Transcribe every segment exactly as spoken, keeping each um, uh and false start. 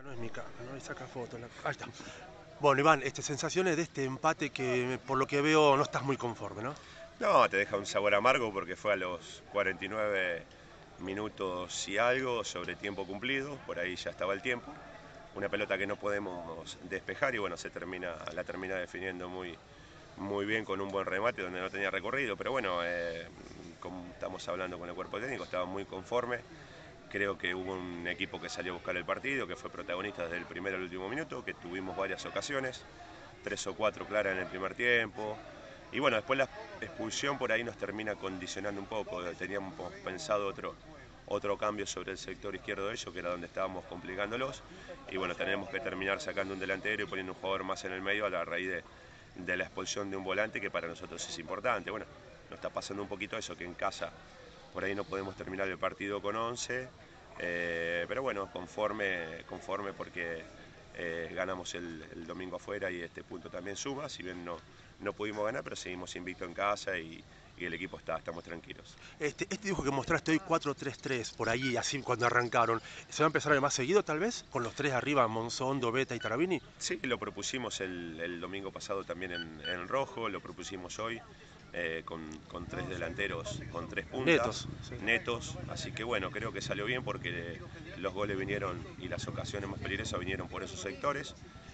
No es mi cara, ¿no? Y saca fotos. La... Ahí está. Bueno, Iván, este, sensaciones de este empate que por lo que veo no estás muy conforme, ¿no? No, te deja un sabor amargo porque fue a los cuarenta y nueve minutos y algo sobre tiempo cumplido, por ahí ya estaba el tiempo. Una pelota que no podemos despejar y bueno, se termina, la termina definiendo muy, muy bien con un buen remate donde no tenía recorrido, pero bueno, eh, como estamos hablando con el cuerpo técnico, estaba muy conforme. Creo que hubo un equipo que salió a buscar el partido, que fue protagonista desde el primero al último minuto, que tuvimos varias ocasiones, tres o cuatro claras en el primer tiempo. Y bueno, después la expulsión por ahí nos termina condicionando un poco. Teníamos pensado otro, otro cambio sobre el sector izquierdo de ellos, que era donde estábamos complicándolos. Y bueno, tenemos que terminar sacando un delantero y poniendo un jugador más en el medio a la raíz de, de la expulsión de un volante, que para nosotros es importante. Bueno, nos está pasando un poquito eso, que en casa por ahí no podemos terminar el partido con once, eh, pero bueno, conforme, conforme porque eh, ganamos el, el domingo afuera y este punto también suma, si bien no, no pudimos ganar, pero seguimos invicto en casa y, y el equipo está, estamos tranquilos. Este, este dibujo que mostraste hoy, cuatro tres tres, por ahí, así cuando arrancaron, ¿se va a empezar a ver más seguido tal vez? ¿Con los tres arriba, Monzón, Dobeta y Tarabini? Sí, lo propusimos el, el domingo pasado también en, en rojo, lo propusimos hoy. Eh, con, con tres delanteros, con tres puntas, Netos. Sí. netos, así que bueno, creo que salió bien porque los goles vinieron y las ocasiones más peligrosas vinieron por esos sectores.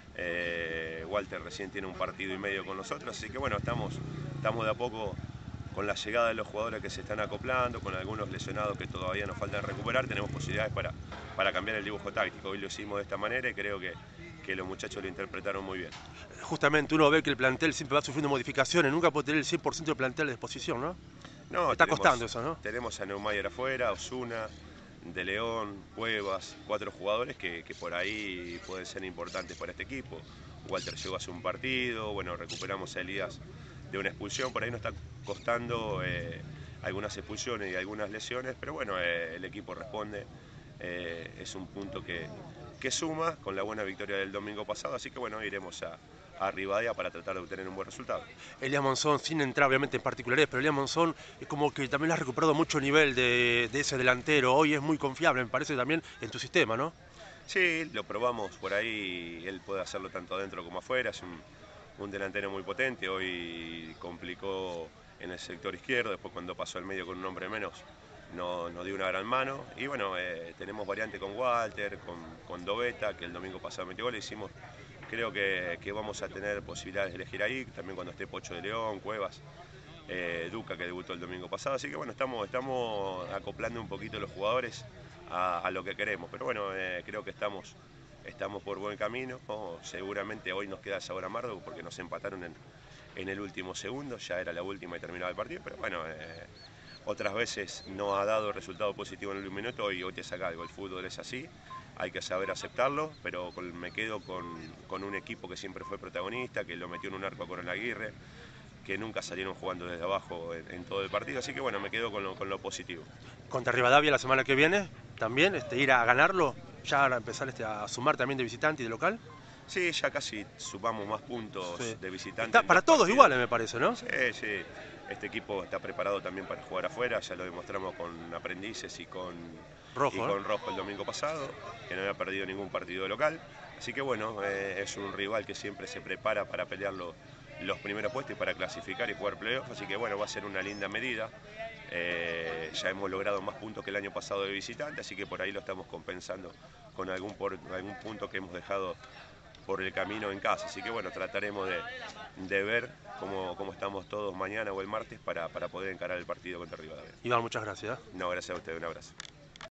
Eh, Walter recién tiene un partido y medio con nosotros, así que bueno, estamos, estamos de a poco con la llegada de los jugadores que se están acoplando, con algunos lesionados que todavía nos faltan recuperar, tenemos posibilidades para, para cambiar el dibujo táctico. Hoy lo hicimos de esta manera y creo que, que los muchachos lo interpretaron muy bien. Justamente uno ve que el plantel siempre va sufriendo modificaciones, nunca puede tener el cien por ciento del plantel de disposición, ¿no? No, Está tenemos, costando eso, ¿no? tenemos a Neumayer afuera, Osuna, De León, Cuevas, cuatro jugadores que, que por ahí pueden ser importantes para este equipo. Walter llegó hace un partido, bueno, recuperamos a Elías de una expulsión, por ahí nos está costando eh, algunas expulsiones y algunas lesiones, pero bueno, eh, el equipo responde, eh, es un punto que, que suma con la buena victoria del domingo pasado, así que bueno, iremos a, a Rivadavia para tratar de obtener un buen resultado. Elías Monzón, sin entrar obviamente en particulares, pero Elías Monzón es como que también le ha recuperado mucho nivel de, de ese delantero, hoy es muy confiable, me parece también en tu sistema, ¿no? Sí, lo probamos por ahí, él puede hacerlo tanto adentro como afuera, es un, un delantero muy potente, hoy complicó en el sector izquierdo, después cuando pasó al medio con un hombre menos no, no dio una gran mano, y bueno, eh, tenemos variante con Walter, con, con Dobeta, que el domingo pasado metió gol, hicimos, creo que, que vamos a tener posibilidades de elegir ahí, también cuando esté Pocho de León, Cuevas, eh, Duca, que debutó el domingo pasado, así que bueno, estamos, estamos acoplando un poquito los jugadores a, a lo que queremos, pero bueno, eh, creo que estamos, estamos por buen camino, ¿no? Seguramente hoy nos queda el sabor amargo porque nos empataron en, en el último segundo, ya era la última y terminaba el partido, pero bueno, eh, otras veces no ha dado resultado positivo en el último minuto y hoy te saca algo, el fútbol es así, hay que saber aceptarlo, pero con, me quedo con, con un equipo que siempre fue protagonista, que lo metió en un arco a Coronel Aguirre, que nunca salieron jugando desde abajo en, en todo el partido, así que bueno, me quedo con lo, con lo positivo. Contra Rivadavia la semana que viene, también, este, ir a ganarlo, ya a empezar este, a sumar también de visitante y de local. Sí, ya casi sumamos más puntos Sí. de visitante. Está para todos partidos. Iguales, me parece, ¿no? Sí, sí. Este equipo está preparado también para jugar afuera, ya lo demostramos con Aprendices y con Rojo, y ¿eh? con Rojo el domingo pasado, que no había perdido ningún partido local. Así que bueno, eh, es un rival que siempre se prepara para pelear lo, los primeros puestos y para clasificar y jugar playoff. Así que bueno, va a ser una linda medida. Eh, ya hemos logrado más puntos que el año pasado de visitante, así que por ahí lo estamos compensando con algún, por, algún punto que hemos dejado por el camino en casa. Así que bueno, trataremos de, de ver cómo, cómo estamos todos mañana o el martes para, para poder encarar el partido contra Rivadavia. Iván, muchas gracias. No, gracias a ustedes, un abrazo.